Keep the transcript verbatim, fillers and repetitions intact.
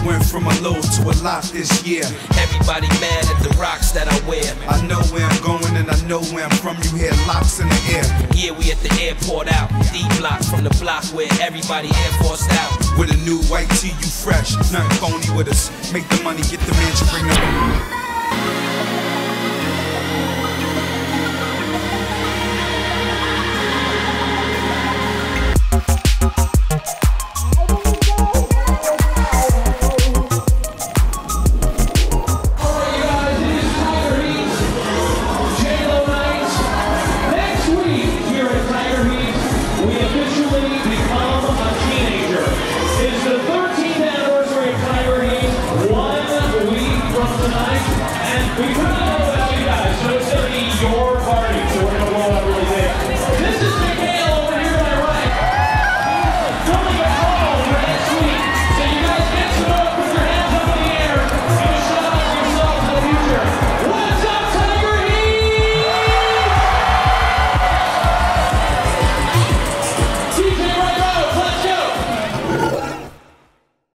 went from a low to a lot this year. Everybody mad at the rocks that I wear. I know where I'm going and I know where I'm from. You hear locks in the air. Yeah, we at the airport out. D block from the block where everybody Air Forced out. With a new white tee, you fresh. Nothing phony with us. Make the money, get the mansion, bring them.